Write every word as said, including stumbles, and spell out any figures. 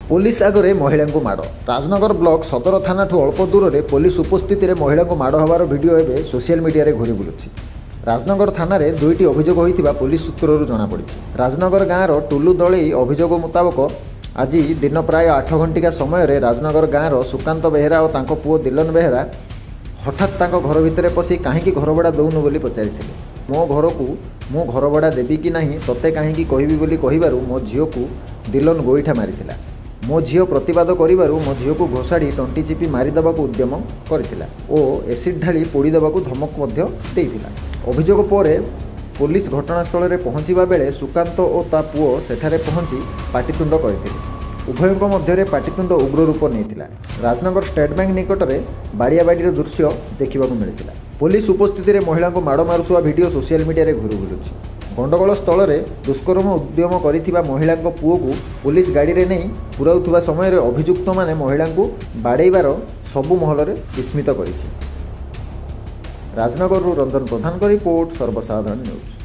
Police आगे महिला को माड़ राजनगर ब्लॉक सदर थाना अल्प दूर में पुलिस उपस्थित महिला को माड़ हबार वीडियो एवं सोशल मीडिया घूरी बुलुछि। राजनगर थाना रे दुईटी अभियोग होता पुलिस सूत्रु जमापड़ी। राजनगर गाँव टुलु दलई अभियोग मुताबक आज दिन प्राय आठ घंटिका समय राजनगर गाँव सुकांत बेहेरा और तांको पुओ दिलन बेहेरा हठात तांको घर भितर पशि कहीं घर भड़ा दौनु बोली पचारि मो घर को मो घर भड़ा देवी कि नहीं तोते कहीं कहबी बोली कहिबारु मो झील को दिलन गोईठा मारिथिला। मो झील प्रतिवाद करिबारु मो झील को घोषाड़ी टंटी चिपी मारिदेबाकू उद्यम करथिला ओ एसिड ढाली पोड़ीदेबाकू धमक मध्य देइथिला। अभियोग पर पुलिस घटनास्थल में पहुँचवा बेले सुकांत और ता पुओ सेठारे पहुँची पाटितुंड करथिले। उभयों मध्य पाटितुंड उग्र रूप नहीं। राजनगर स्टेट बैंक निकट में बाड़िया बाड़ीर दृश्य देखा मिलता। पुलिस उपस्थित में महिला को माड़ मारुवा वीडियो सोशल मीडिया घूरी बुलुछि। गंडगोल स्थल में दुष्कर्म उद्यम कर महिला पुओ को पुलिस गाड़ी में नहीं पुराउथुवा समय अभियुक्त माने महिला को बाड़ेबार सबु महल में विस्मित करिछि। राजनगर रंजन प्रधान का रिपोर्ट सर्वसाधारण न्यूज।